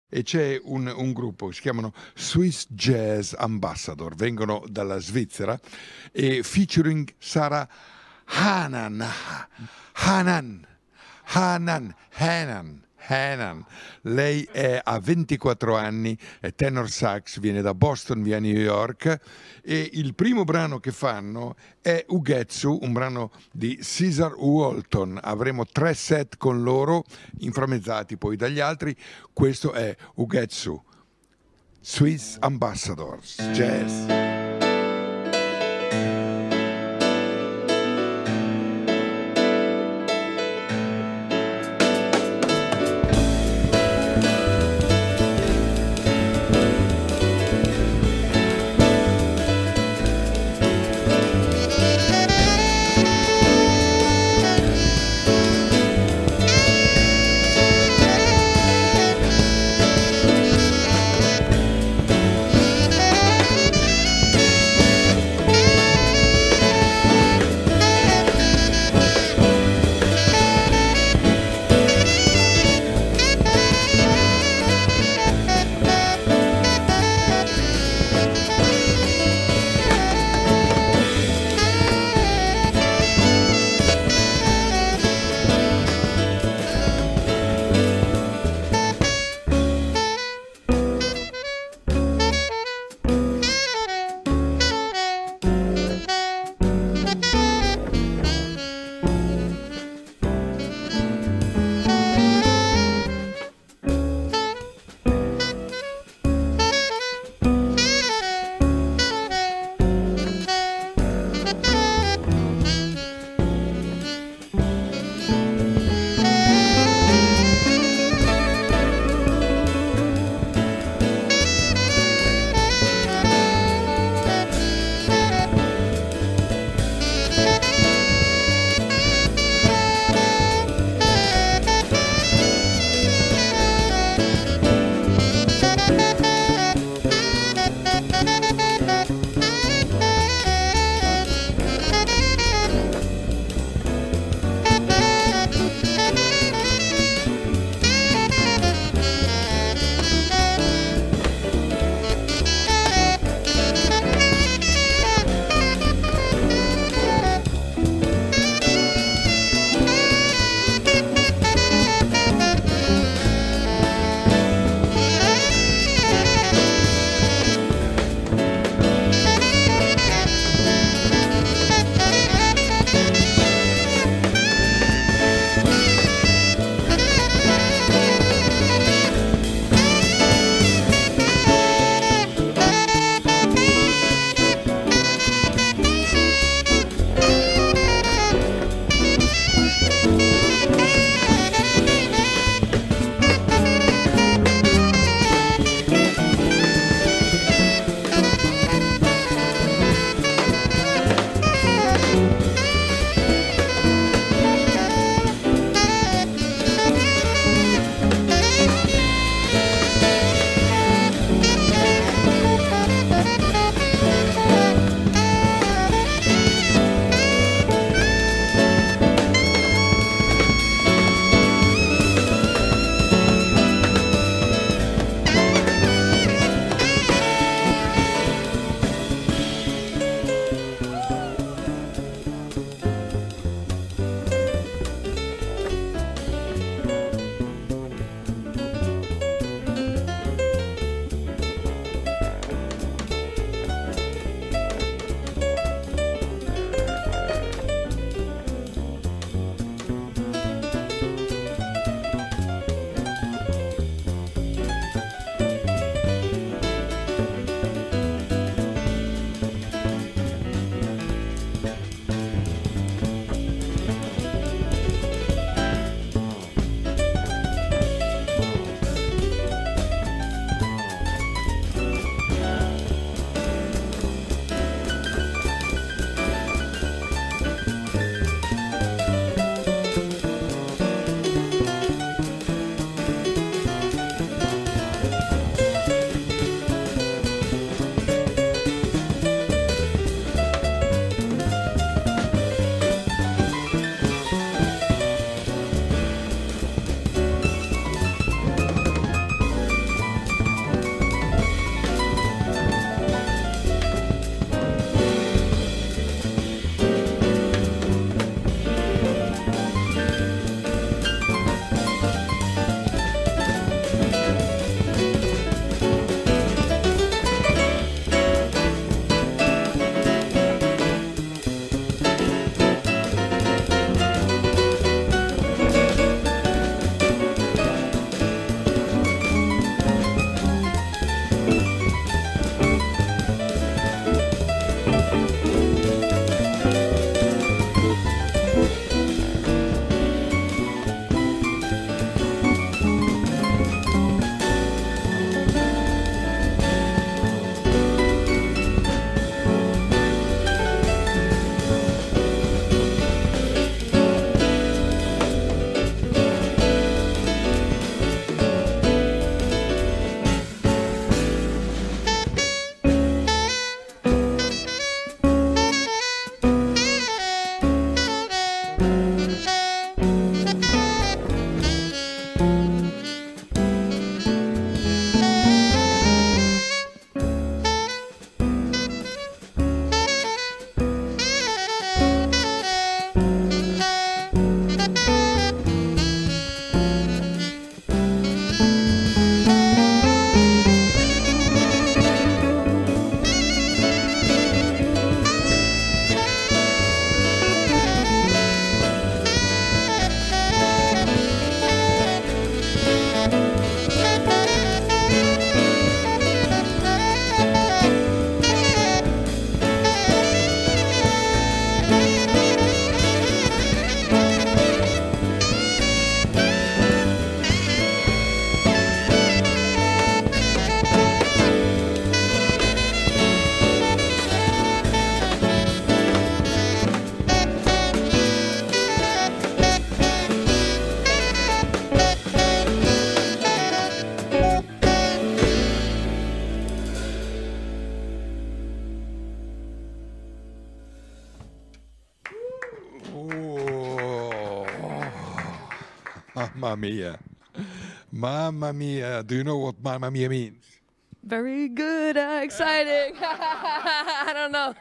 e c'è un gruppo, si chiamano Swiss Jazz Ambassador, vengono dalla Svizzera e featuring Sarah Hanan, Hanan, Hanan. Lei ha 24 anni, è tenor sax, viene da Boston, via New York e il primo brano che fanno è Ugetsu, un brano di Cesar Walton. Avremo 3 set con loro, inframmezzati poi dagli altri. Questo è Ugetsu, Swiss Ambassadors Jazz. Mamma mia. Mamma mia. Do you know what Mamma mia means? Very good, exciting. I don't know.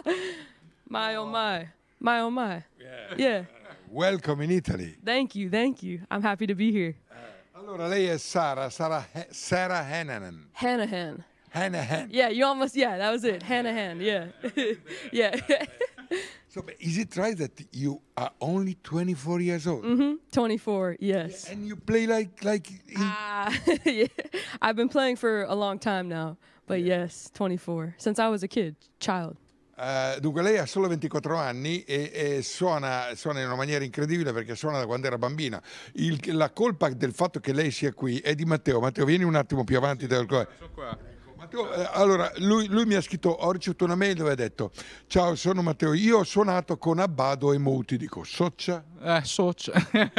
My oh my. My oh my. Yeah. Welcome in Italy. Thank you, thank you. I'm happy to be here. Allora, lei è Sarah Hanahan. Hanahan. Hanahan. Yeah, you almost, yeah, that was it. Hanahan, yeah. Yeah. So, but is it right that you are only 24 years old? 24, yes. And you play like Yeah. I've been playing for a long time now, but yes, 24. Since I was a kid, child. Dunque lei ha solo 24 anni e suona in una maniera incredibile perché suona da quando era bambina. La colpa del fatto che lei sia qui è di Matteo. Matteo, vieni un attimo più avanti. Sono qua. Matteo, allora, lui mi ha scritto, ho ricevuto una mail dove ha detto: ciao, sono Matteo, io ho suonato con Abbado e Muti. Dico, Soccia? Soccia.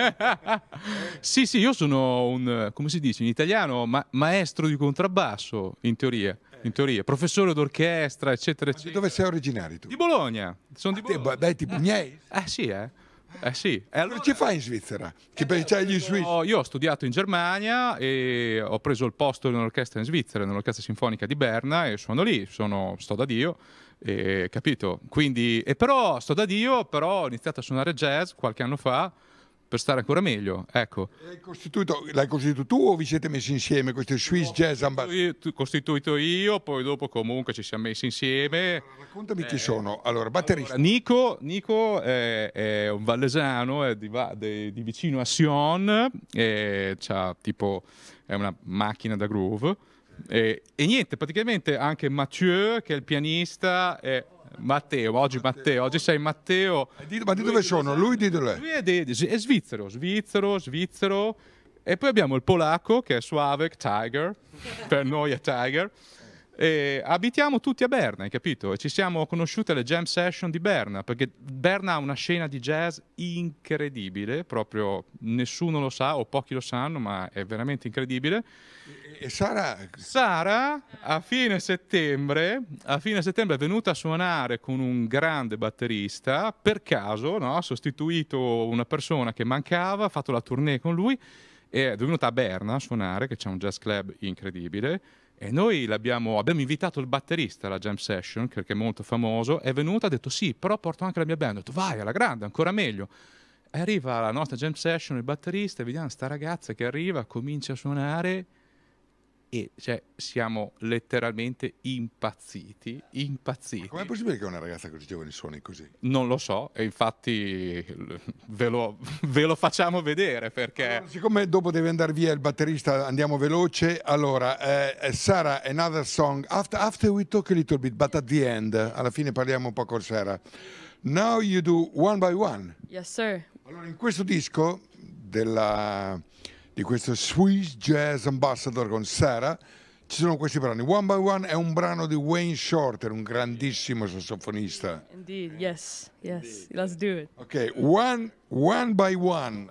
Sì, io sono un, come si dice in italiano, maestro di contrabbasso, in teoria, professore d'orchestra, eccetera, Di eccetera. dove sei originario tu? Di Bologna, sono di Bologna. Beh, tipo miei? Sì. E Cosa allora, ci fai in Svizzera? Che c'hai gli swissi? io ho studiato in Germania e ho preso il posto nell'orchestra in Svizzera, nell'orchestra sinfonica di Berna, e sono lì, sto da Dio, capito? Quindi, però sto da Dio, però ho iniziato a suonare jazz qualche anno fa per stare ancora meglio, ecco. L'hai costituito tu o vi siete messi insieme questo Swiss Jazz Ambassador? Costituito io, poi dopo comunque ci siamo messi insieme. Raccontami chi sono. Allora, batterista. Nico è un vallesano, è di vicino a Sion, è una macchina da groove. E niente, praticamente anche Mathieu, che è il pianista, oggi sei Matteo. Ma di dove sono? Lui di dove? Lui è svizzero. E poi abbiamo il polacco, che è Sławek Tiger, per noi è Tiger. E abitiamo tutti a Berna, hai capito? E ci siamo conosciuti alle jam session di Berna, perché Berna ha una scena di jazz incredibile, proprio nessuno lo sa o pochi lo sanno, ma è veramente incredibile. E Sara a fine settembre è venuta a suonare con un grande batterista, per caso, no? Ha sostituito una persona che mancava, ha fatto la tournée con lui e è venuta a Berna a suonare, che c'è un jazz club incredibile. E noi abbiamo invitato il batterista alla jam session, perché è molto famoso, è venuto, ha detto sì, però porto anche la mia band. Ho detto vai, alla grande, ancora meglio. E arriva alla nostra jam session il batterista e vediamo sta ragazza che arriva, comincia a suonare e cioè, siamo letteralmente impazziti. com'è possibile che una ragazza così giovane suoni così? Non lo so, e infatti ve lo facciamo vedere perché... Allora, siccome dopo deve andare via il batterista, andiamo veloce. Allora, Sara, another song. After we talk a little bit, but at the end, alla fine parliamo un po' con Sara. Now you do One by One. Yes, sir. Allora, in questo disco di questo Swiss Jazz Ambassador con Sara ci sono questi brani. One by One è un brano di Wayne Shorter, un grandissimo sassofonista. Indeed, yes. Let's do it. Ok, one by One.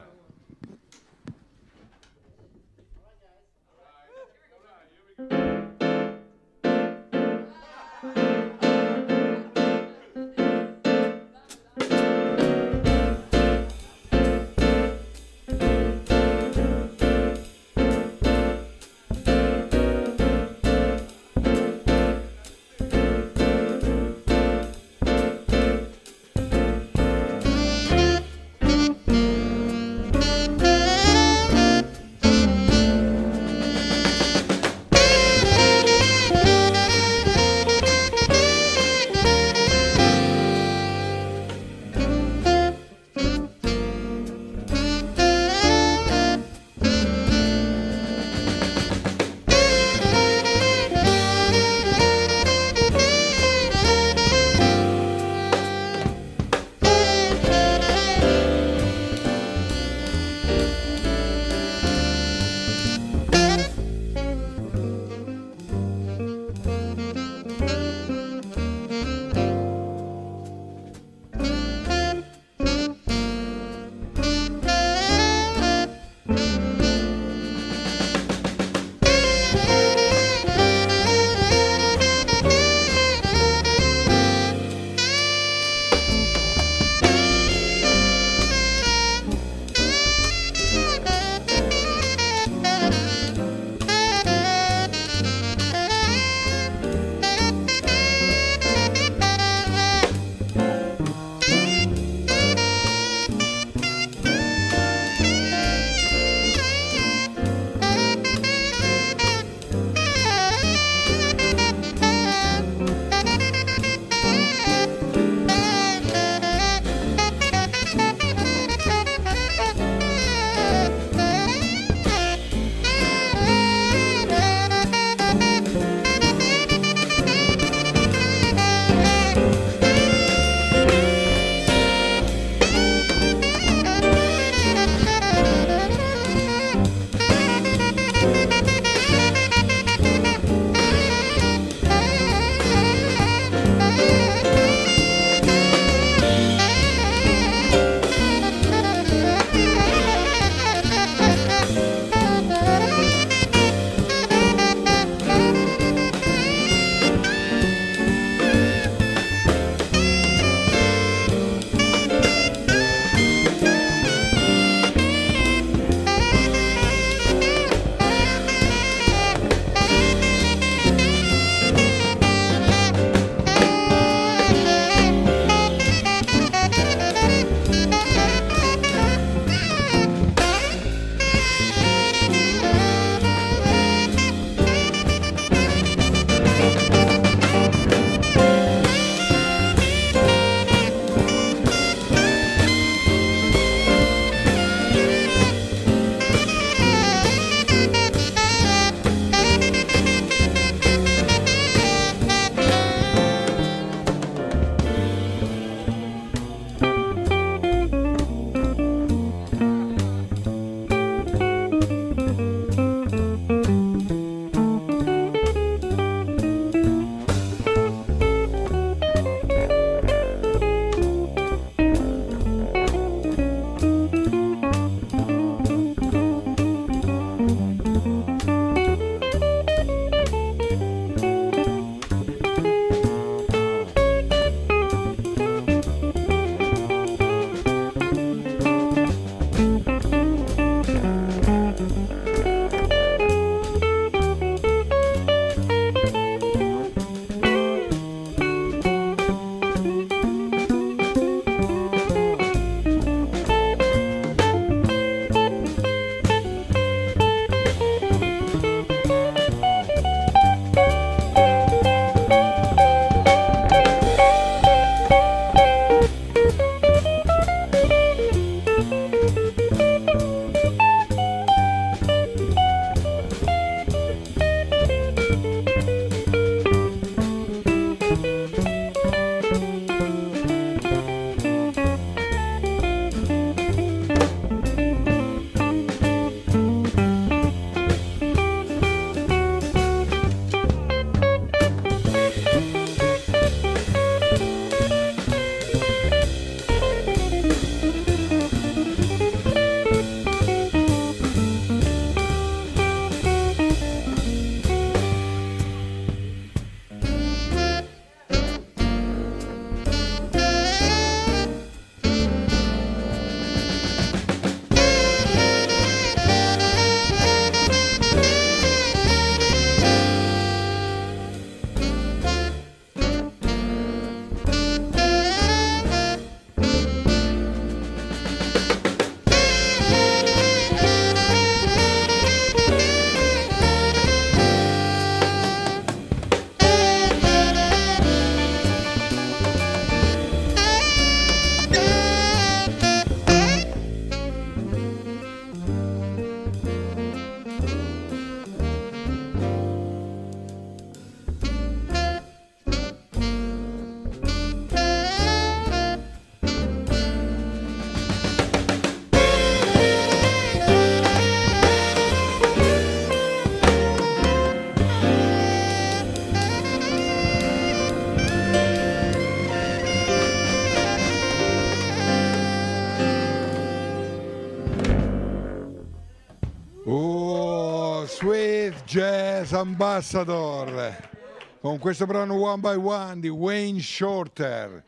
Jazz Ambassador, con questo brano One by One di Wayne Shorter.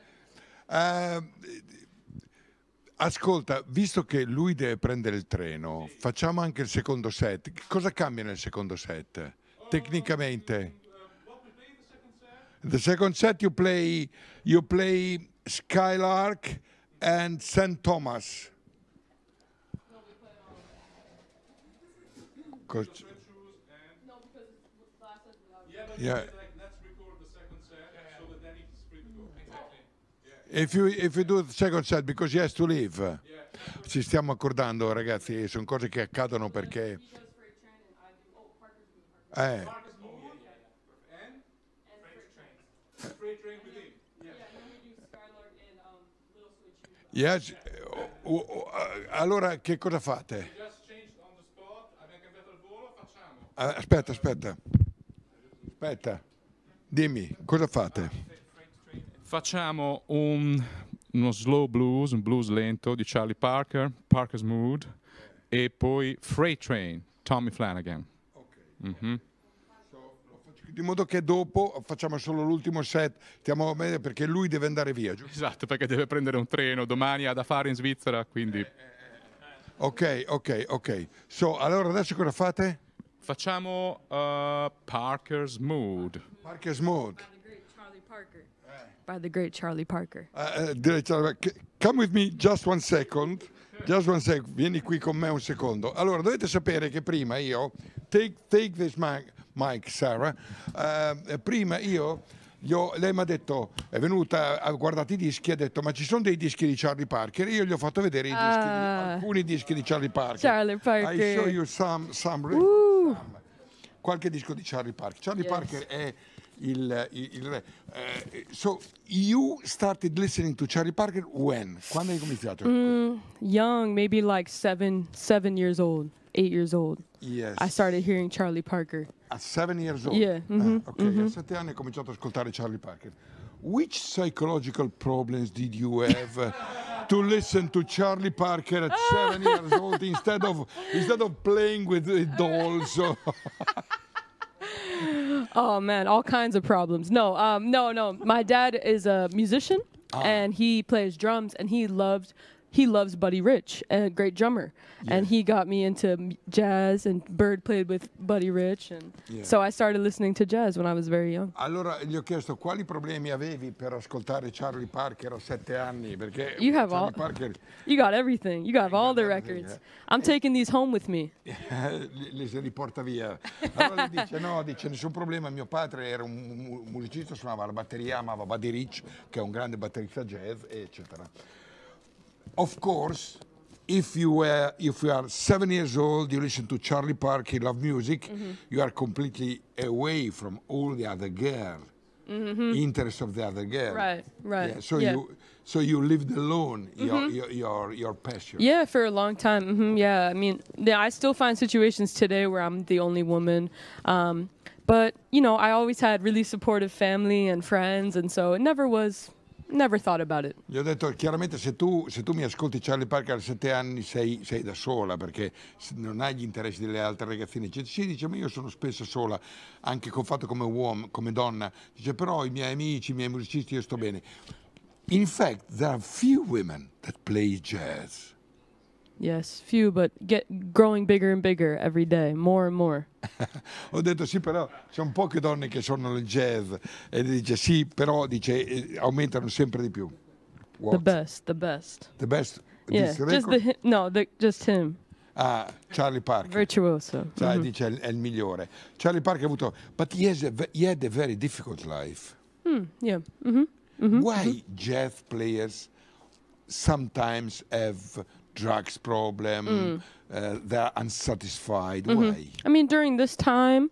Ascolta, visto che lui deve prendere il treno, facciamo anche il secondo set. Cosa cambia nel secondo set? Tecnicamente? The second set you play Skylark and St. Thomas. Yeah. If you do the second set because he has to leave. Ci stiamo accordando, ragazzi, sono cose che accadono perché yes. Allora che cosa fate? Aspetta. Dimmi, cosa fate? Facciamo uno slow blues, un blues lento di Charlie Parker, Parker's Mood, e poi Freight Train, Tommy Flanagan. Okay. Di modo che dopo facciamo solo l'ultimo set, stiamo bene perché lui deve andare via, giusto? Esatto, perché deve prendere un treno, domani ha da fare in Svizzera, quindi... Ok. Allora adesso cosa fate? Facciamo Parker's Mood. By the great Charlie Parker. Come with me just one second. Vieni qui con me un secondo. Allora, dovete sapere che prima io, take this mic, Sarah. Prima lei mi ha detto, è venuta, ha guardato i dischi, ha detto, ma ci sono dei dischi di Charlie Parker? Io gli ho fatto vedere alcuni dischi di Charlie Parker. Charlie Parker. I show you some qualche disco di Charlie Parker. Charlie Parker è il re. So you started listening to Charlie Parker when? Quando hai cominciato? Young, maybe like 7 years old, 8 years old. Yes. I started hearing Charlie Parker. At 7 years old? Yeah. A 7 anni ho cominciato ad ascoltare Charlie Parker. Which psychological problems did you have to listen to Charlie Parker at 7 years old instead of playing with dolls? Oh man, all kinds of problems. No. My dad is a musician and he plays drums and he loves Buddy Rich, a great drummer. Yeah. And he got me into jazz, and Bird played with Buddy Rich, and so I started listening to jazz when I was very young. Allora gli ho chiesto quali problemi avevi per ascoltare Charlie Parker a 7 anni, perché you got everything. You got all the records. I'm taking these home with me. Li se li porta via. Allora dice nessun problema, mio padre era un musicista, suonava la batteria, amava Buddy Rich, che è un grande batterista jazz, eccetera. Of course, if you are 7 years old, you listen to Charlie Parker, you love music, you are completely away from all the other interest of the other girl. Right. Yeah, so you lived alone your passion. Yeah, for a long time. Yeah, I mean, I still find situations today where I'm the only woman. But I always had really supportive family and friends, and so it never thought about it. Gli ho detto chiaramente se tu mi ascolti Charlie Parker a 7 anni sei da sola perché non hai gli interessi delle altre ragazzine. Sì, dice, ma io sono spesso sola, anche fatto come uomo, come donna. Dice, però i miei amici, i miei musicisti, io sto bene. In fact, there are few women that play jazz. Yes, few, but growing bigger and bigger every day, more and more. Ho detto sì, però sono poche donne che suonano il jazz e dice sì, però dice aumentano sempre di più. What? The best. The best. Yeah, just him. Charlie Parker. Virtuoso. Cioè, dice è il migliore. Charlie Parker ha avuto, but he had a very difficult life. Yeah. Why jazz players sometimes have drugs problem, they're unsatisfied. Why? I mean, during this time,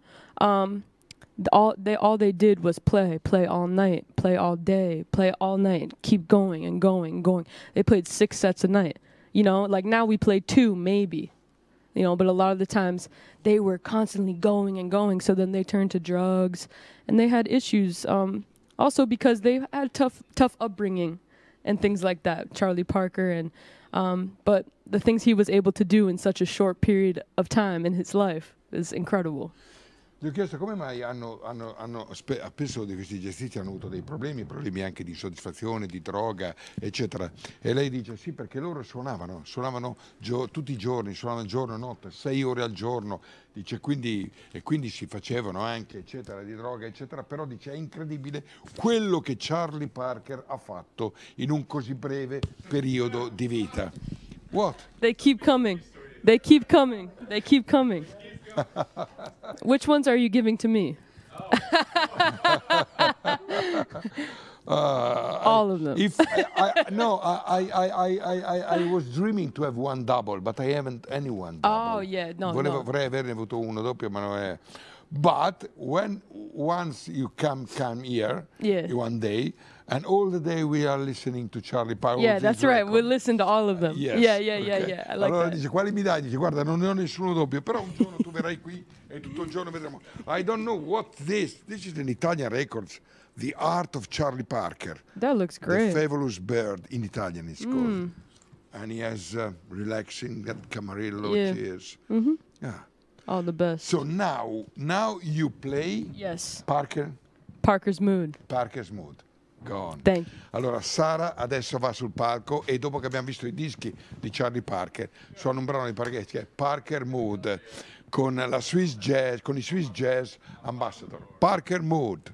all they did was play all night, play all day, play all night, keep going and going. They played 6 sets a night. Like now we play 2 maybe. But a lot of the times they were constantly going and going. So then they turned to drugs, and they had issues. Also because they had tough upbringing and things like that. Charlie Parker and. But the things he was able to do in such a short period of time in his life is incredible. Gli ho chiesto come mai spesso di questi gestisti hanno avuto dei problemi anche di soddisfazione, di droga, eccetera. E lei dice sì, perché loro suonavano tutti i giorni, suonavano giorno e notte, 6 ore al giorno, dice, quindi si facevano anche, eccetera, di droga, eccetera, però dice è incredibile quello che Charlie Parker ha fatto in un così breve periodo di vita. What? They keep coming. They keep coming. They keep coming. Which ones are you giving to me? All of them. I was dreaming to have one double, but I haven't anyone double. Oh, yeah, no. Vorrei averne avuto uno doppio, ma non è. But once you come here, Yeah. one day, and all the day we are listening to Charlie Parker. Yeah, that's right. We'll listen to all of them. Yes, Yeah. okay. I like allora that. dice, quali mi dai? Dice, guarda, non ne ho nessuno doppio, però un giorno tu verrai qui e tutto il giorno vedremo. I don't know what this is an Italian Records, The Art of Charlie Parker. That looks The great. Fabulous Bird in Italian it's called. And he has relaxing, that Camarillo, Yeah. cheers. Yeah. All the best. So now you play Yes. Parker's Mood. Gone. Thank you. Allora Sara adesso va sul palco e dopo che abbiamo visto i dischi di Charlie Parker suona un brano di Parker che è Parker Mood con la Swiss Jazz, con i Swiss Jazz Ambassador. Parker Mood.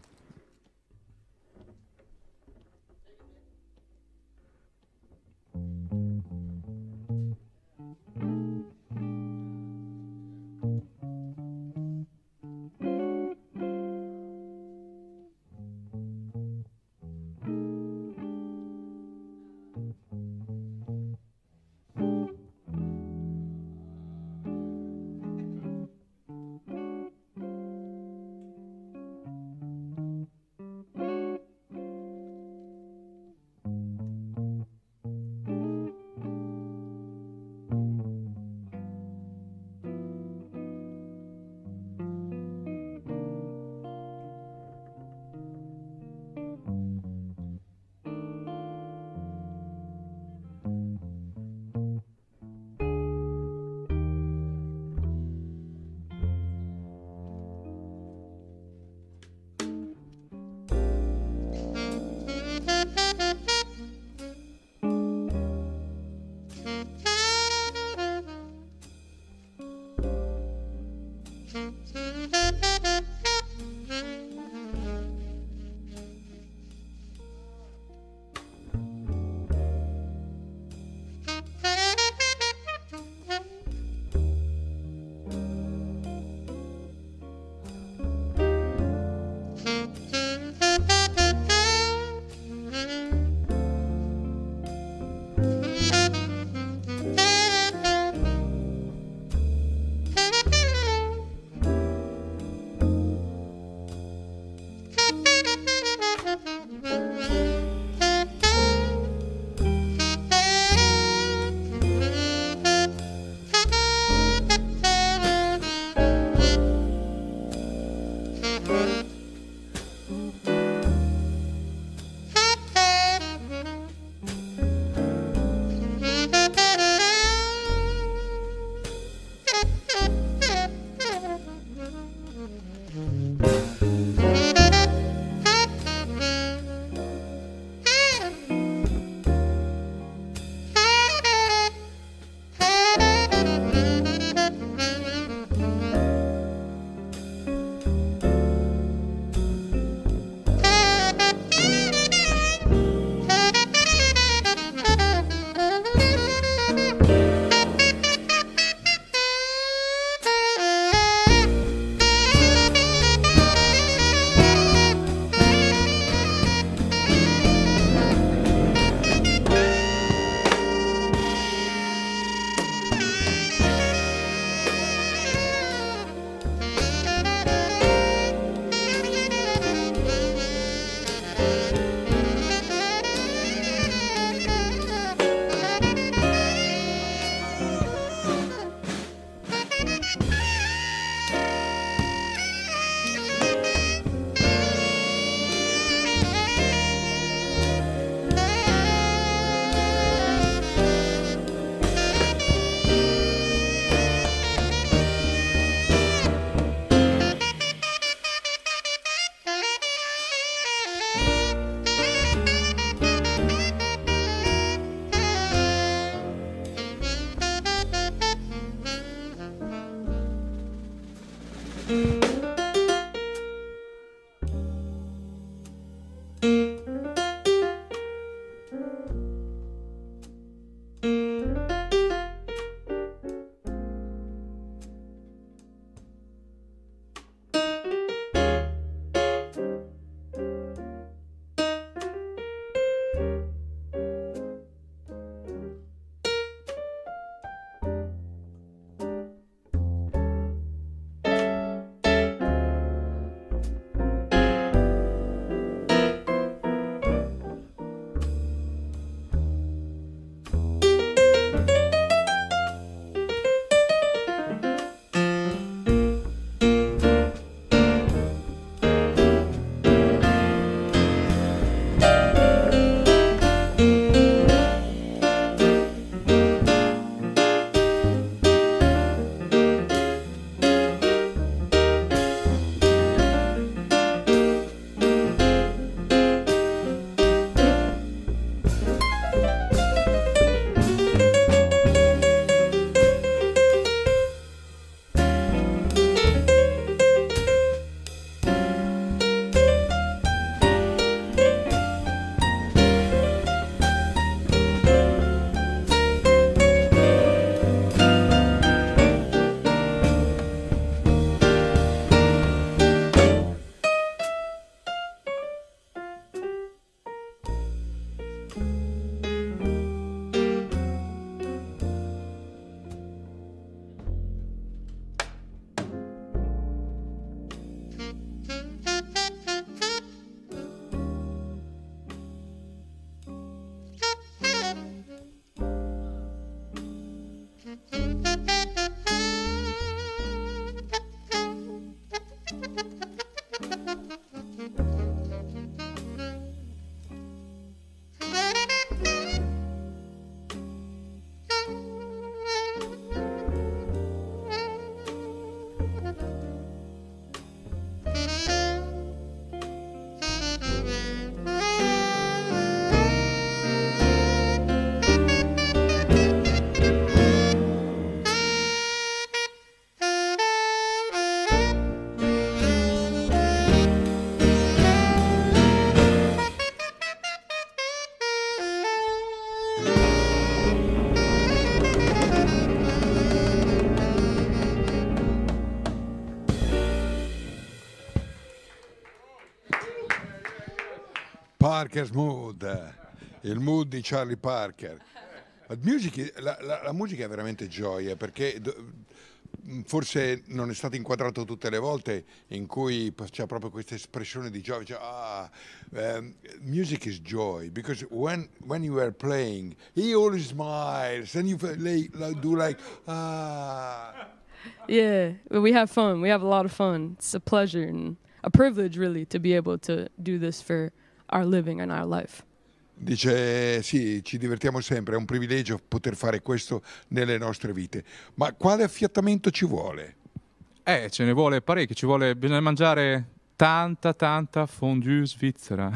Parker's Mood, il mood di Charlie Parker. La musica è veramente gioia, perché forse non è stato inquadrato tutte le volte in cui c'è proprio questa espressione di gioia. Music is joy, because when you are playing, he always smiles and you do like Yeah, we have fun. We have a lot of fun. It's a pleasure and a privilege, really, to be able to do this for our living and our life. Dice sì, ci divertiamo sempre, è un privilegio poter fare questo nelle nostre vite. Ma quale affiatamento ci vuole? Ce ne vuole parecchio, bisogna mangiare tanta fondue svizzera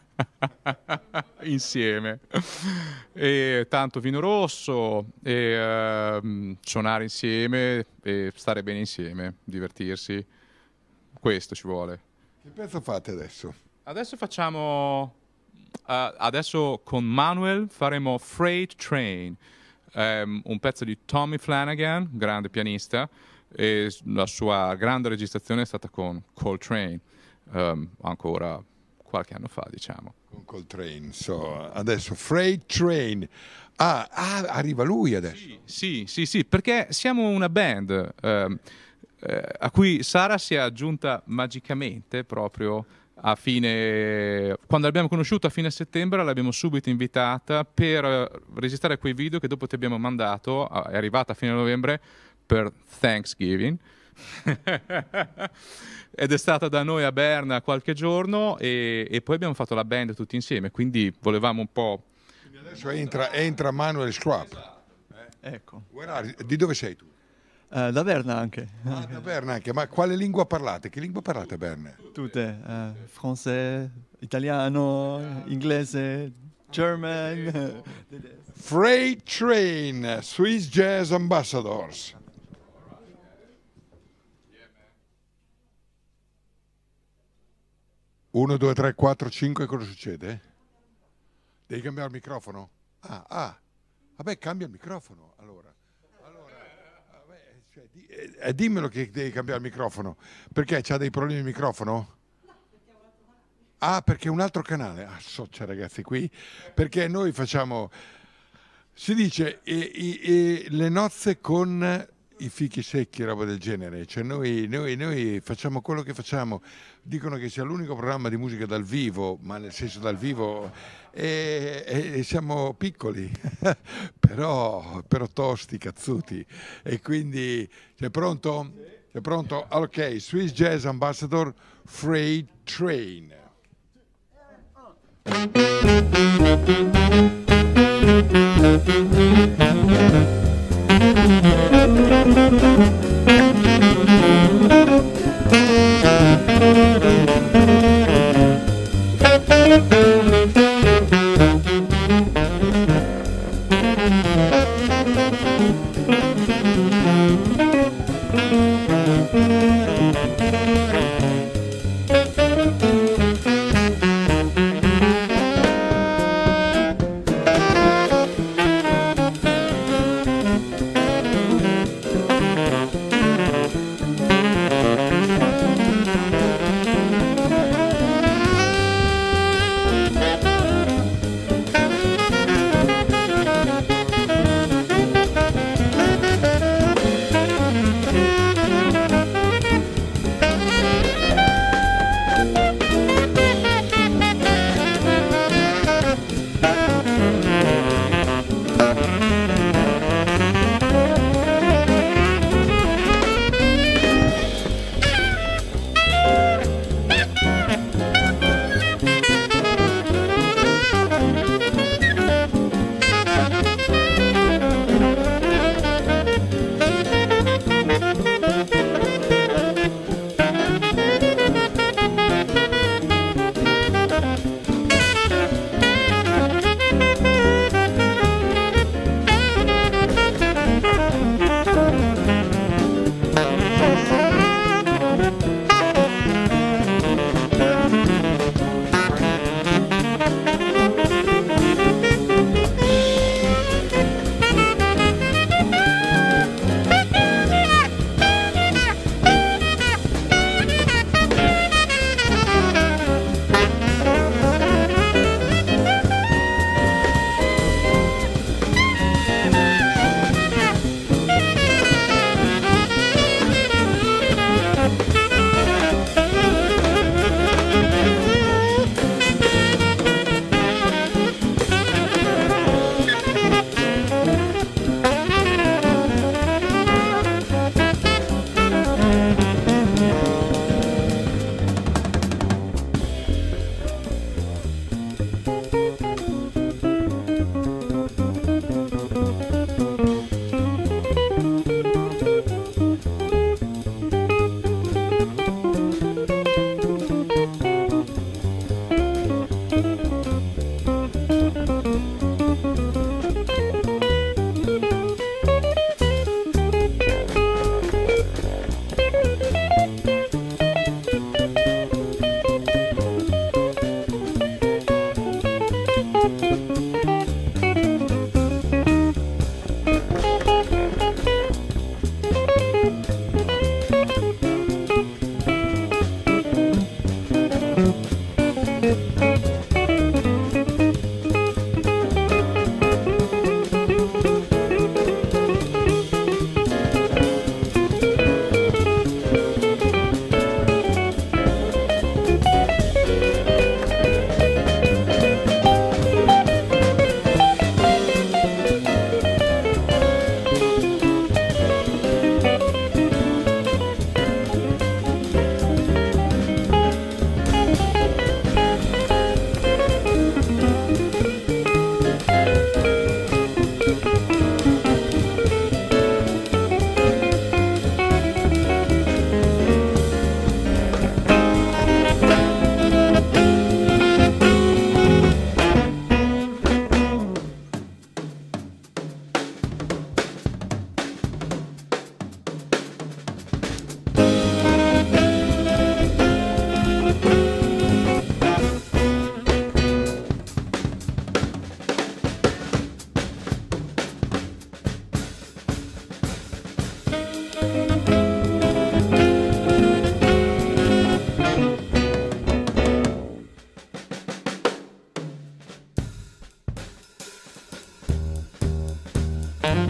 insieme, e tanto vino rosso, e suonare insieme, e stare bene insieme, divertirsi. Questo ci vuole. Che pezzo fate adesso? Adesso facciamo... adesso con Manuel faremo Freight Train, un pezzo di Tommy Flanagan, grande pianista, e la sua grande registrazione è stata con Coltrane, ancora qualche anno fa, diciamo. Con Coltrane, adesso Freight Train. Arriva lui adesso. Sì, perché siamo una band a cui Sara si è aggiunta magicamente proprio quando l'abbiamo conosciuta a fine settembre, l'abbiamo subito invitata per registrare quei video che dopo ti abbiamo mandato, è arrivata a fine novembre per Thanksgiving ed è stata da noi a Berna qualche giorno, e poi abbiamo fatto la band tutti insieme, quindi volevamo un po'... Quindi adesso entra Manuel Schwab. Ecco. Di dove sei tu? Da Berna anche. Da Berna anche, ma quale lingua parlate? Che lingua parlate a Berna? Tutte, francese, italiano, inglese, German. Freight Train, Swiss Jazz Ambassadors. Uno, due, tre, quattro, cinque, cosa succede? Devi cambiare il microfono? Vabbè, cambia il microfono, allora. Dimmelo che devi cambiare il microfono. Perché c'ha dei problemi di microfono? Perché è un altro canale. Soccia ragazzi qui. Perché noi facciamo, si dice, le nozze con i fichi secchi, roba del genere. Cioè noi facciamo quello che facciamo. Dicono che sia l'unico programma di musica dal vivo, ma nel senso dal vivo, e siamo piccoli, però tosti, cazzuti. E quindi sei pronto? Sei pronto? Ok, Swiss Jazz Ambassador, Freight Train.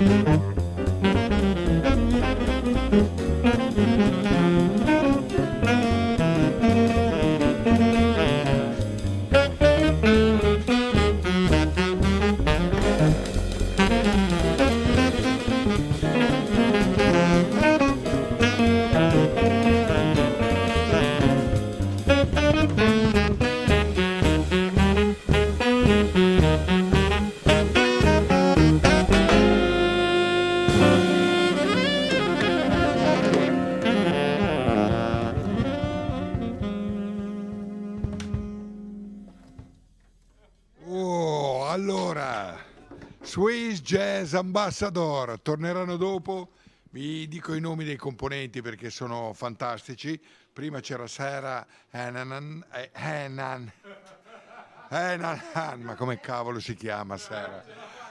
Oh, allora, Swiss Jazz Ambassador torneranno dopo. Vi dico i nomi dei componenti perché sono fantastici. Prima c'era Sarah Hanahan, ma come cavolo si chiama Sarah?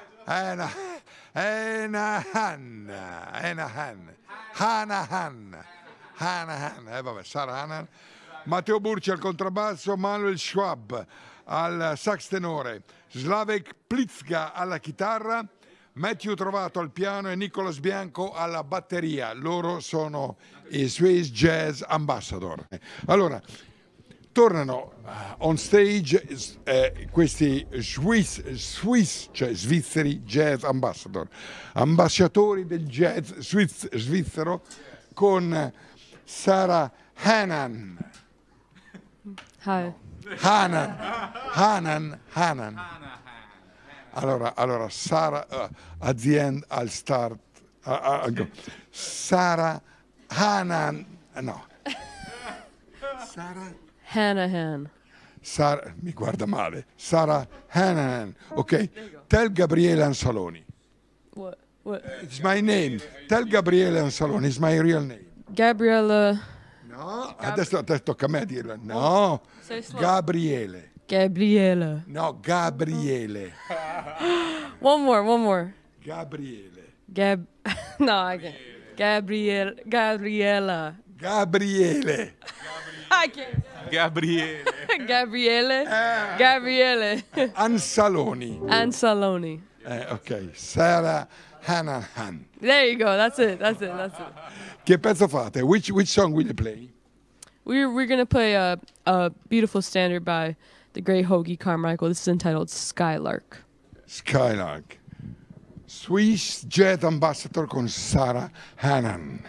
Hanahan, vabbè, Sarah Hanahan. Matteo Burci al contrabbasso, Manuel Schwab al sax tenore, Slavek Plizga alla chitarra, Matthew Trovato al piano e Nicolas Bianco alla batteria. Loro sono i Swiss Jazz Ambassador. Allora, tornano on stage questi cioè svizzeri jazz ambassador, ambasciatori del jazz svizzero, con Sarah Hanahan. Hi. Hanan. Allora Sarah at the end I'll start. Go. Sarah Hanan. No. Sarah Hanahan. Sarah, mi guarda male. Sarah Hanahan. Ok. Tell Gabriele Ansaloni. What? It's my name. Tell Gabriele Ansaloni. It's my real name. Gabriella. No, adesso tocca a me dirlo. No, Say slow. Gabriele. Gabriella. No, Gabriele. One more. Gabriele. No, I can't. Gabriella. Gabriele. I can't. Gabriele. Gabriele. Ansaloni. Ansaloni. Ok, Sarah Hanahan. There you go. That's it. Che pezzo fate? Which song will you play? We're gonna play a beautiful standard by the great Hoagie Carmichael. This is entitled Skylark. Skylark. Swiss Jazz Ambassador con Sarah Hanahan.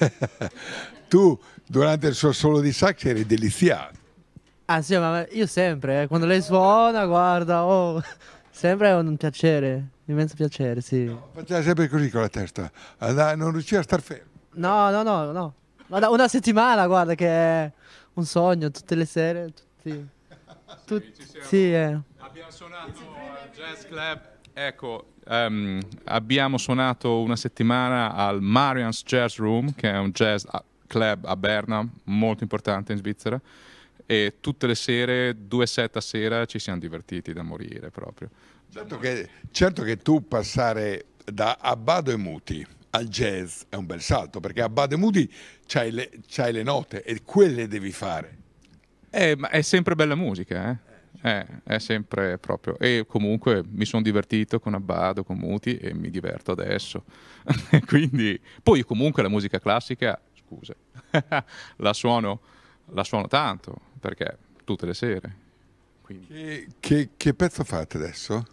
Tu durante il suo solo di sax eri deliziato. Ah sì, ma io sempre, quando lei suona, guarda, oh, sempre è un piacere, immenso piacere, sì. Faceva sempre così con la testa, non riusciva a star fermo. No, no, no, no. Ma da una settimana, guarda, che è un sogno, tutte le sere, tutti... Sì, Abbiamo suonato al Jazz Club, ecco, abbiamo suonato una settimana al Marian's Jazz Room, che è un jazz club a Berna, molto importante in Svizzera, e tutte le sere, 2 set a sera, ci siamo divertiti da morire proprio. Certo che tu passare da Abbado e Muti al jazz è un bel salto, perché Abbado e Muti c'hai le note e quelle devi fare. Ma è sempre bella musica, è sempre proprio. E comunque mi sono divertito con Abbado, con Muti e mi diverto adesso. Quindi, poi comunque la musica classica, scuse, la suono tanto, perché tutte le sere. Quindi. Che pezzo fate adesso?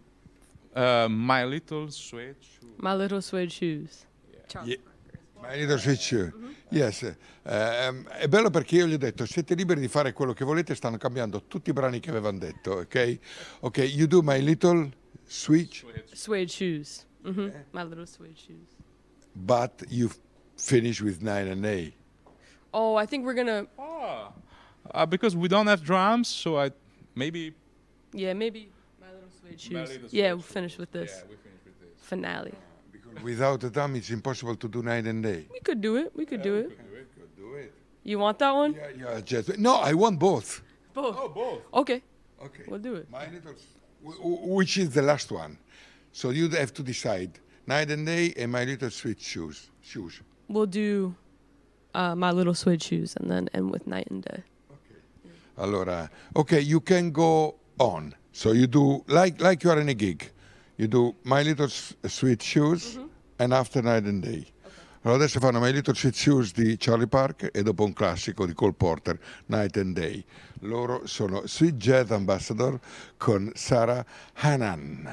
My Little Suede Shoe. My Little Suede Shoes. Yeah. My Little Sweet Shoe. Yes. È bello perché io gli ho detto siete liberi di fare quello che volete, stanno cambiando tutti i brani che avevano detto, ok? Ok, you do My Little Sweet, Suede Shoes. My Little Suede Shoes. but you finish with 9 and A. Oh, I think we're gonna. Because we don't have drums, so maybe. Yeah, maybe My Little Suede Shoes. Little Yeah, Suede we'll finish with this. Yeah, we finish with this. Finale. Without a drum it's impossible to do 9 and A. We could do it. We could do it. Do it. You want that one? Yeah, just, no, I want both. Both. Oh, both. Okay, Okay. we'll do it. My Little, which is the last one. So you have to decide. Night and Day and My Little Sweet Shoes. We'll do My Little Suede Shoes and then end with Night and Day. Allora, okay, you can go on. So you do like you are in a gig. You do My Little Sweet Shoes and After Night and Day. Allora adesso fanno My Little Sweet Shoes di Charlie Parker e dopo un classico di Cole Porter, Night and Day. Loro sono Sweet Jazz Ambassador con Sarah Hanan.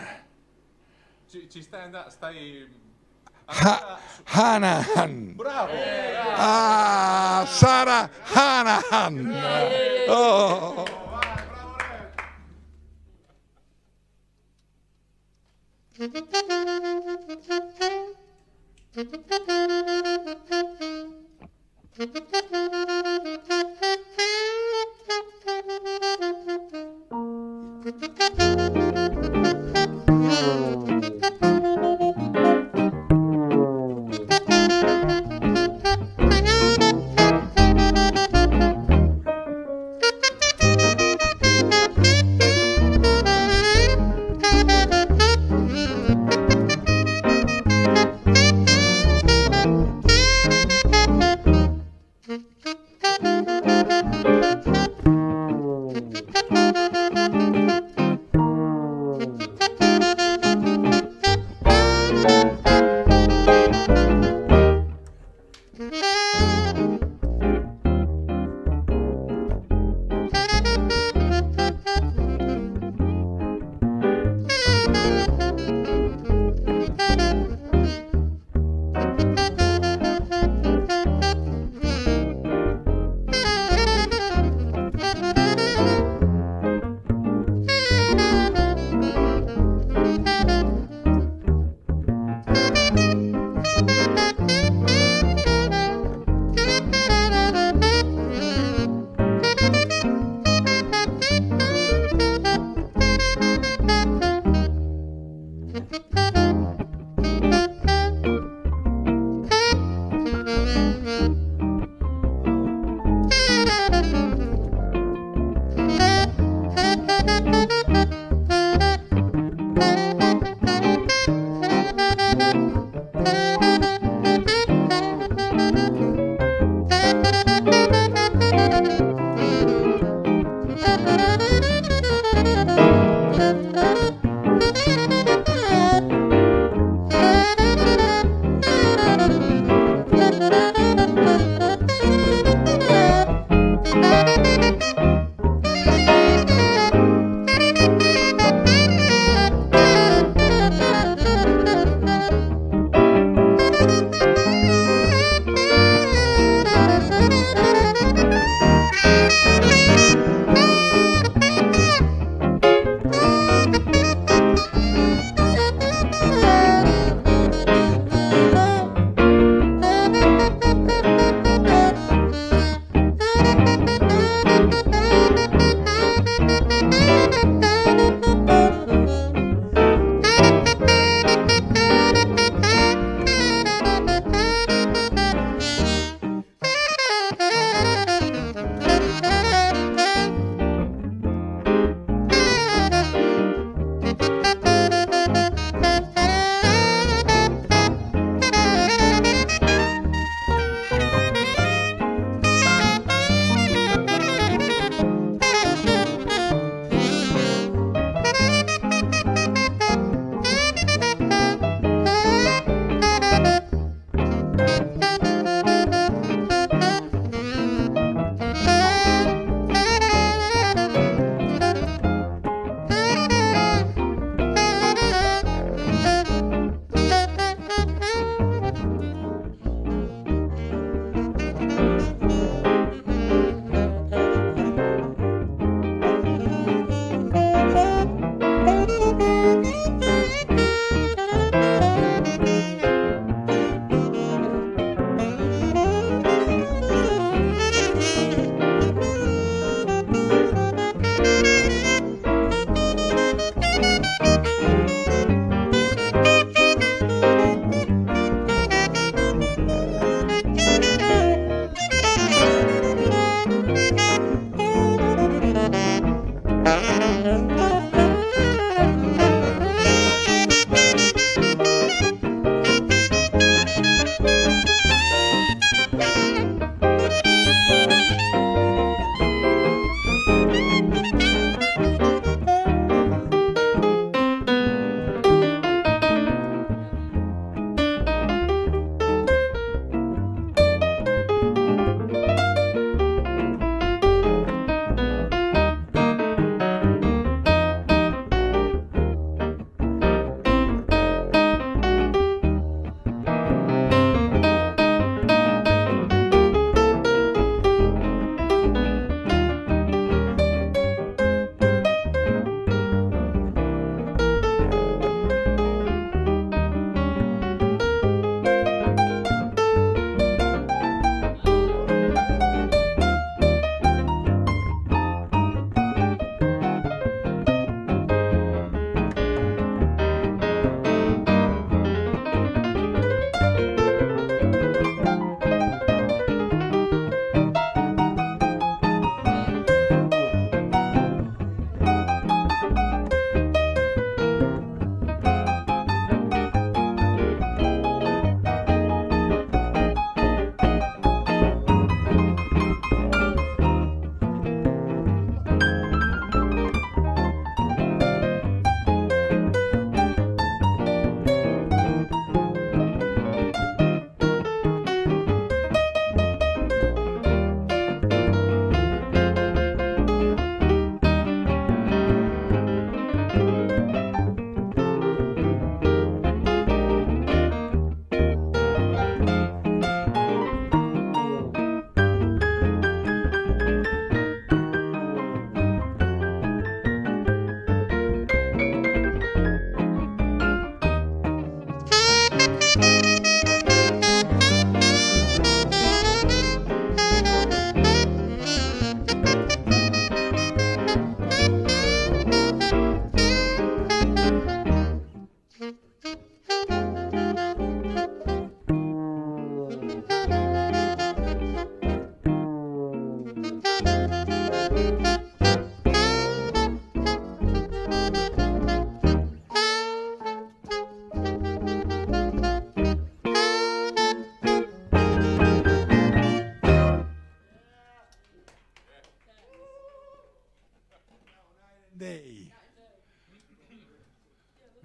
Ci stai. Hanan. Bravo! Ah, Sarah Hanan. Oh.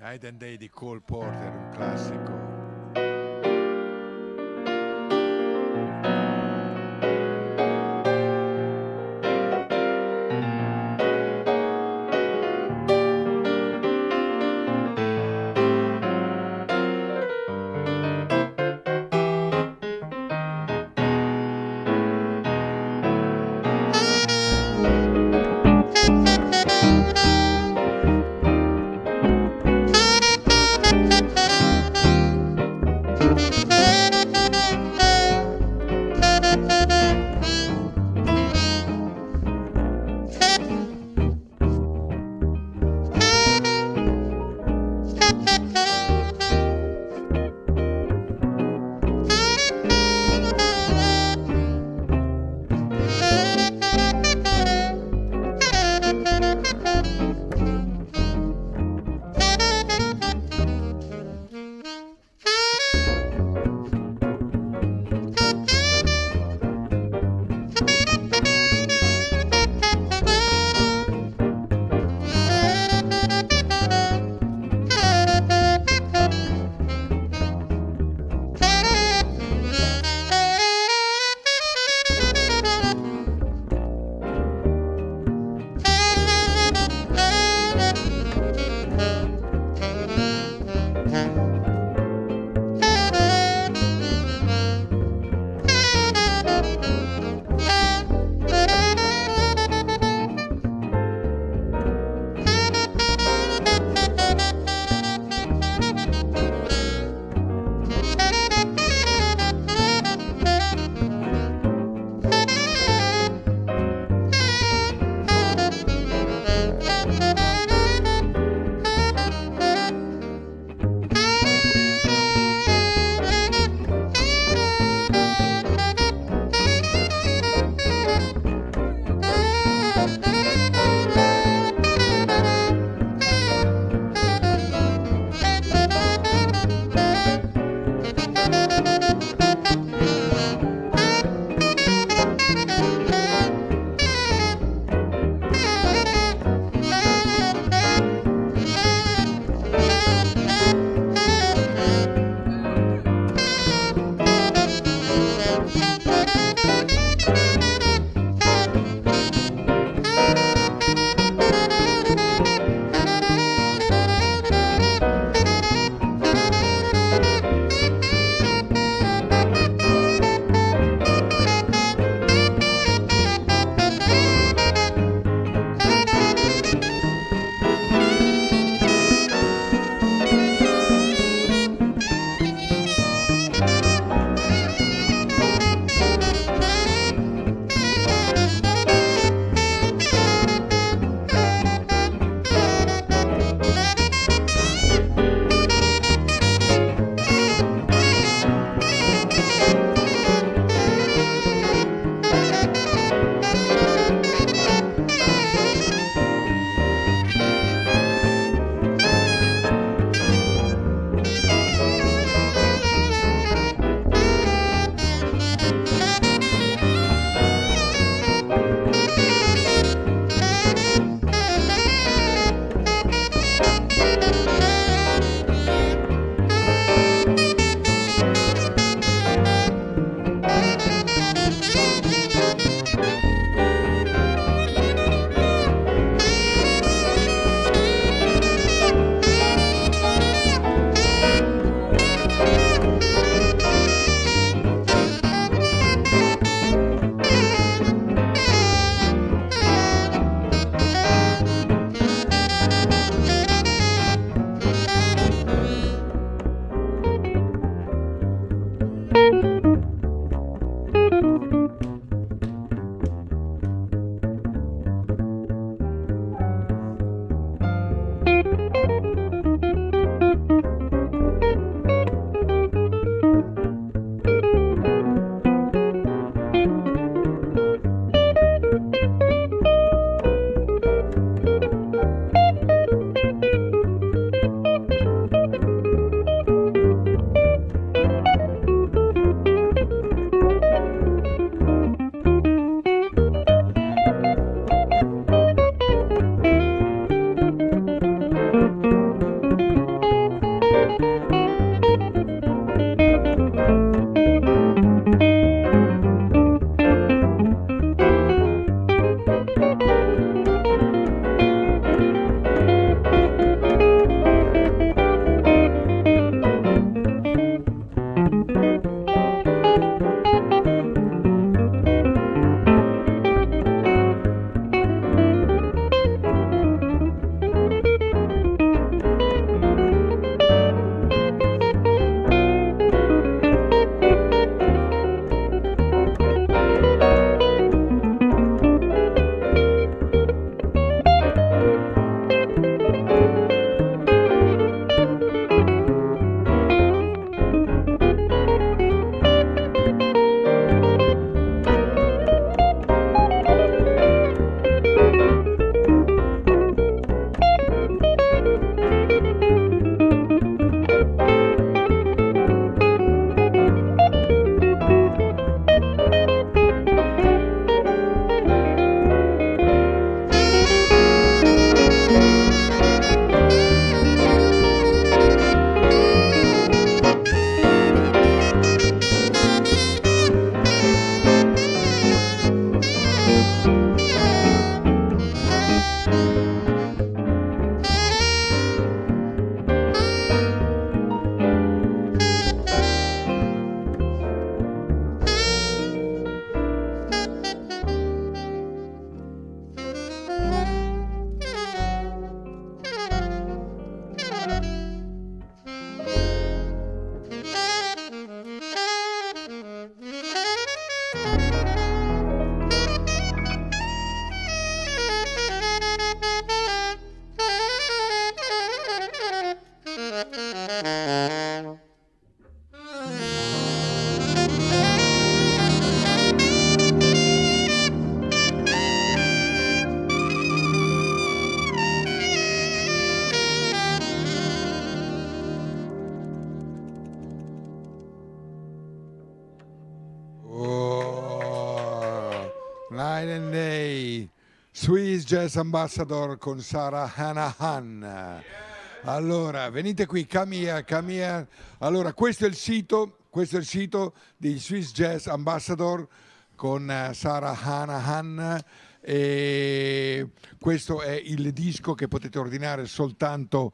Night and Day di Cole Porter, un classico. Oh, Night and Day, Swiss Jazz Ambassador con Sarah Hanahan. Allora, venite qui, come here. Allora, questo è il sito di Swiss Jazz Ambassador con Sarah Hanahan. E questo è il disco che potete ordinare soltanto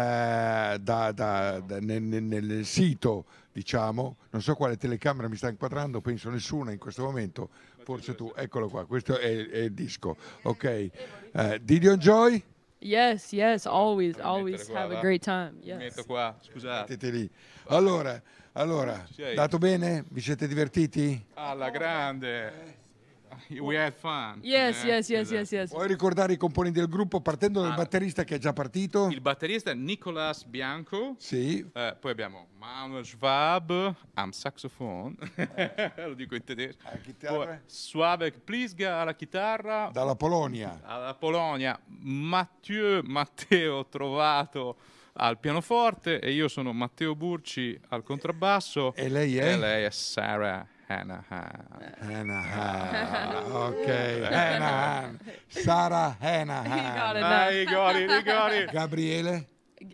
nel sito, diciamo. Non so quale telecamera mi sta inquadrando, penso nessuna in questo momento, forse tu. Eccolo qua, questo è il disco. Ok, did you enjoy? Yes, always Mettere qua, have a va. great time. Mi Yes. metto qua, scusate. Mettete lì. Allora, Sei. dato bene? Vi siete divertiti? Alla grande. We had fun. Yes, yes. Vuoi ricordare i componenti del gruppo partendo dal batterista che è già partito? Il batterista è Nicolas Bianco. Sì. Poi abbiamo Manuel Schwab am saxophone. Lo dico in tedesco. Alla chitarra? Poi Sławek Plisga alla chitarra. Dalla Polonia. Alla Polonia Matteo Trovato al pianoforte e io sono Matteo Burci al contrabbasso. E lei è? E lei è Sarah Hanahan. Hanahan. Ok, Hanahan. Sarah You got Hanahan. it now. You got it. Gabriele?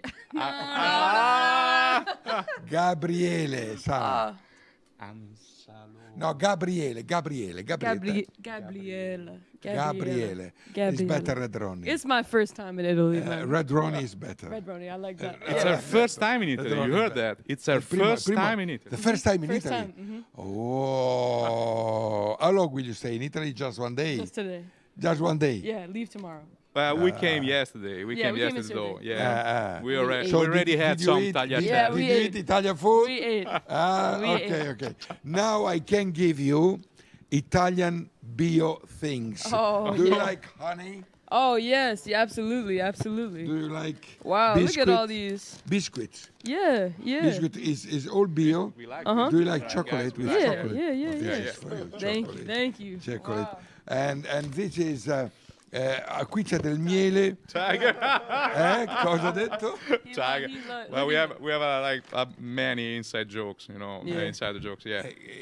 Ah! Gabriele, Sara. Ansalo. No, Gabriele. Gabriele. It's better Red Ronnie. It's my first time in Italy. man. Red Ronnie is better. Red Ronnie, I like that. It's our first time in Italy. You heard that? It's our first time in Italy. The first time in First Italy. time, Oh, how long will you stay in Italy? Just one day? Just today. Just one day? Yeah, leave tomorrow. We came yesterday. We Yeah, came we came yesterday. Though. yesterday. Yeah. We already, So we already did had you some eat- tagliatelle. Yeah, Did we you ate. eat Italian food? We ate. Ah, We okay, okay. Now I can give you Italian bio things. Oh, Do you yeah. like honey? Oh yes, yeah, absolutely. Do you like Wow, look at all biscuit? these. Biscuits. Yeah. Biscuit is all bio. We like Uh-huh. Do you like chocolate with Yeah, chocolate? yeah. This Yeah, is yeah. for you, Thank chocolate. you, thank you. Chocolate. Wow. And this is qui c'è del miele. Tiger. Cosa ha detto? Tiger. He's like- Well, look we at- have like many inside jokes, you know, Yeah. inside jokes, yeah.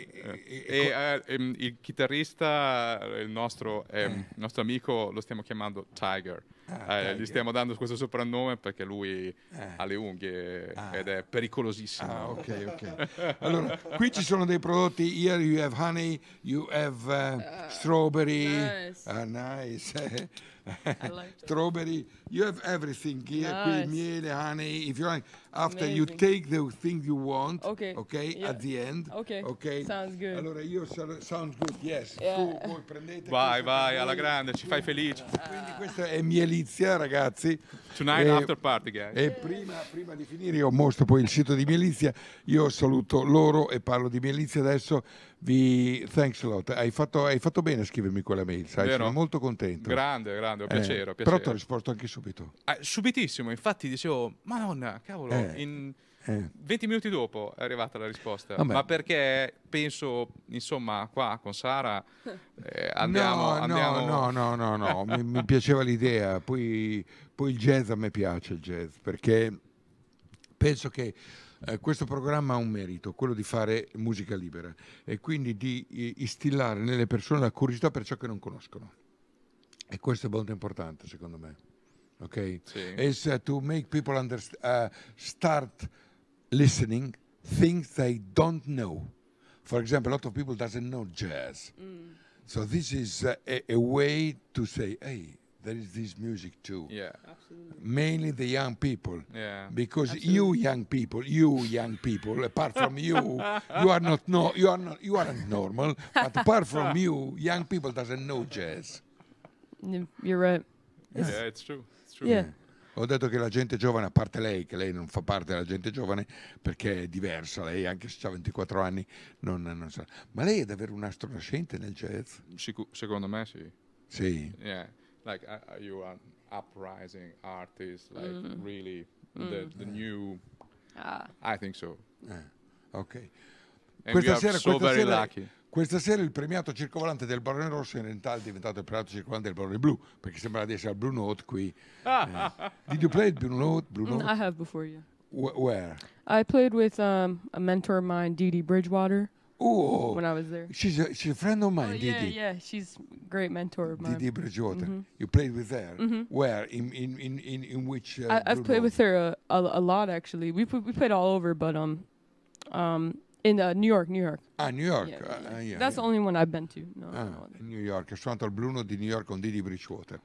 Il chitarrista, il nostro amico, lo stiamo chiamando Tiger. Tiger. Gli stiamo dando questo soprannome perché lui ha le unghie ed è pericolosissimo. Ah, ok. Allora, qui ci sono dei prodotti. Here you have honey, you have strawberry. Nice. Nice. I like that. Strawberry. You have everything here. Qui Nice. miele, honey. If you like, after you Amazing. take the thing you want. Okay. Yeah. At the end. Okay. Sounds good. Allora sounds good. Yes. Yeah. Voi prendete. Vai, questo vai, per alla voi. grande, ci fai felici. Quindi questa è mielizia, ragazzi. Tonight after party, guys. E prima di finire io mostro poi il sito di Mielizia, io saluto loro e parlo di Mielizia adesso. Thanks a lot. Hai fatto bene a scrivermi quella mail, sai? Vero? Sono molto contento. Grande, ho piacere, ho Però ti ho piacere. risposto anche subito. Subitissimo, infatti dicevo, madonna, cavolo, in 20 minuti dopo è arrivata la risposta. Vabbè. Ma perché penso, insomma, qua con Sara andiamo... No, mi piaceva l'idea. Poi il jazz a me piace, il jazz, perché penso che questo programma ha un merito, quello di fare musica libera e quindi di instillare nelle persone la curiosità per ciò che non conoscono. E questo è molto importante, secondo me. Ok? Sì. Is to make people start listening things they don't know. For example, a lot of people doesn't know jazz. So this is a way to say, hey, there is this music too. Yeah, Mainly the young people. yeah. Because you young people, apart from you, you aren't normal. But apart from you, young people doesn't know jazz. You're right. Yeah, it's true. It's true. Yeah. Ho detto che la gente giovane, a parte lei, che lei non fa parte della gente giovane perché è diversa, lei anche se ha 24 anni non sa. Ma lei è davvero un astro nascente nel jazz? Secondo me sì. Sì. Yeah, like you are an uprising artist, like really the new. I think so. Ok. And we are so very lucky. Questa sera il premiato circovolante del Barone Rosso in realtà è diventato il premiato circolante del Barone Blu, perché sembra di essere al Blue Note qui. Did you play Blue Note? Blue Note? I have before you. Where? I played with a mentor of mine, Dee Dee Bridgewater, Oh, when I was there. she's a friend of mine, Yeah, Didi. yeah, she's a great mentor of mine. Didi Bridgewater. You played with her? Where? In which? I've played with her a lot actually. We played all over, but in New York. Ah, New York. Yeah. Yeah, That's the only one I've been to. No, no other. In New York. Ho suonato al Blue Note di New York con Didi Bridgewater.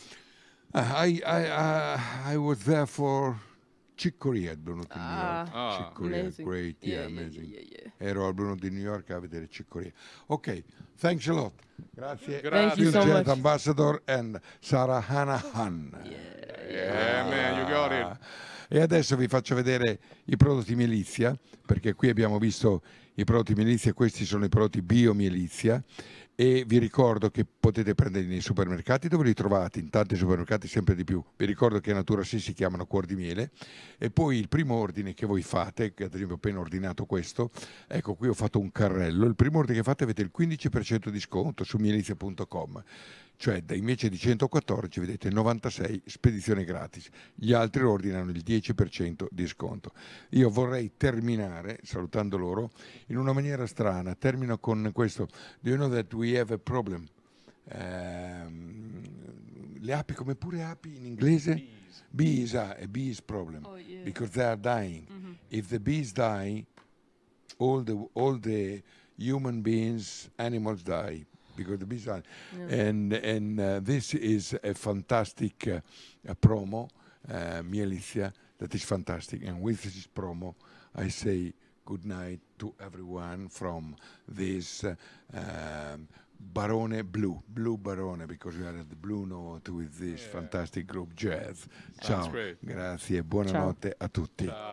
I was there for Chick Corea at Blue Note in New York. Chick Corea, amazing. great, Yeah, amazing. yeah. Ero al Blue Note di New York a vedere Chick Corea. Ok, thanks a lot. Grazie. Thank you Bill so Jazz much. Ambassador and Sarah Hanahan. Yeah, man, you got it. E adesso vi faccio vedere i prodotti Mielizia, perché qui abbiamo visto i prodotti Mielizia, questi sono i prodotti Bio Mielizia, e vi ricordo che potete prenderli nei supermercati, dove li trovate in tanti supermercati, sempre di più. Vi ricordo che a Natura Sì si chiamano cuor di miele, e poi il primo ordine che voi fate, che ad esempio ho appena ordinato questo, ecco qui ho fatto un carrello, il primo ordine che fate avete il 15% di sconto su mielizia.com, cioè invece di 114 vedete 96 spedizione gratis, gli altri ordinano il 10% di sconto. Io vorrei terminare salutando loro in una maniera strana, termino con questo: do you know that we have a problem? Le api, come pure api in inglese? Bees, a bees problem, Oh, yeah. because they are dying. If the bees die, all the human beings, animals die, because the bees are. And this is a fantastic promo, Mielizia, that is fantastic. And with this promo, I say good night to everyone from this Barone Blue Barone, because we are at the Blue Note with this fantastic group Jazz. Ciao, great. grazie, buonanotte a tutti.